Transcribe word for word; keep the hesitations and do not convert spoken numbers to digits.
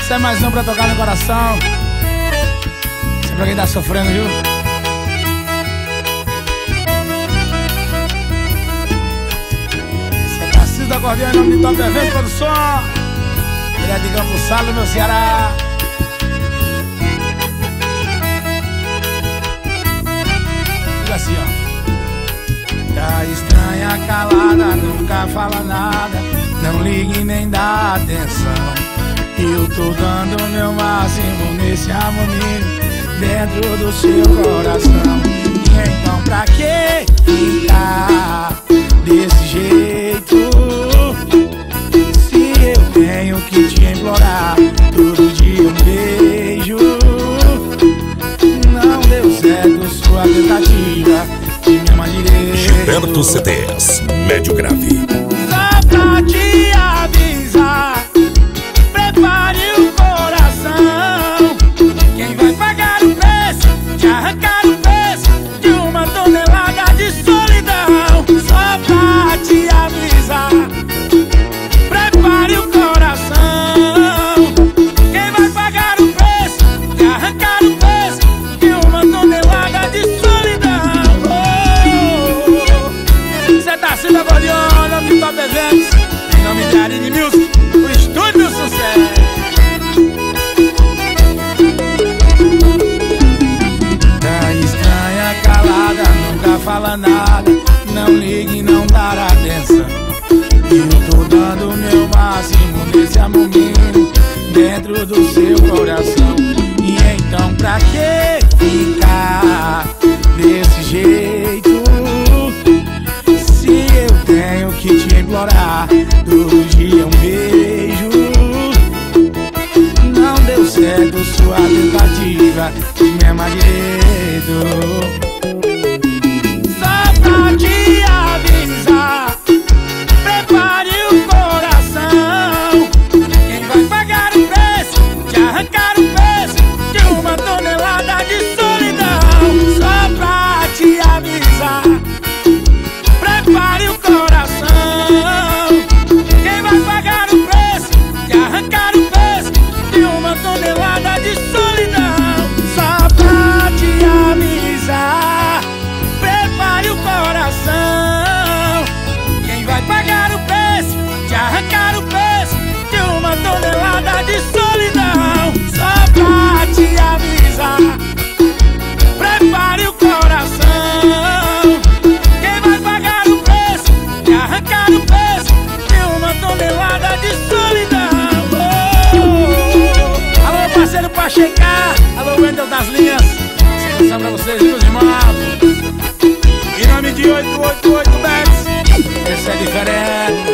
Essa é mais um pra tocar no coração. Essa é pra quem tá sofrendo, viu? Esse é Tarcísio do Acordeão em nome de Top Eventos Produção. Ele é de Campo Salo, meu Ceará. Diga assim, ó. Tá estranha, calada, nunca fala nada, não ligue nem dá atenção. Eu tô dando meu máximo nesse harmonia dentro do seu coração. E então pra que ficar desse jeito, se eu tenho que te implorar todo dia um beijo? Não deu certo sua tentativa de me amar direito. Gilberto C Ds, médio grave. Só pra te avisar, prepare o coração. Quem vai pagar o preço de arrancar o peso de uma tonelada de solidão? Só pra te avisar, prepare o coração. Quem vai pagar o preço de arrancar o peso de uma tonelada de solidão? Cê tá sendo Acordeão, nome de Top Eventos, em nome de Aline Music, o estúdio do sucesso. Tá estranha, calada, nunca fala nada, não ligue, não dar atenção. Eu tô dando o meu máximo nesse amorzinho dentro do seu coração. E então pra que ficar desse jeito, se eu tenho que te implorar todo dia um beijo? Não deu certo sua tentativa de me amar direito. Só pra te avisar, prepare o coração. Quem vai pagar o preço de arrancar o peso de uma tonelada de solidão? Só pra te avisar, prepare o coração. Quem vai pagar o preço de arrancar o peso de uma tonelada de solidão? Só pra te avisar, prepare o coração. Quem vai pagar o preço de arrancar o peso de uma tonelada de solidão? Só pra te avisar, prepare o coração. Quem vai pagar o preço de arrancar o peso de uma tonelada de solidão? Oh! Alô, parceiro Pachecar, alô, Wendel das Linhas, sensação pra vocês, meus irmãos. Em nome de oito oito oito Bex, esse é diferente.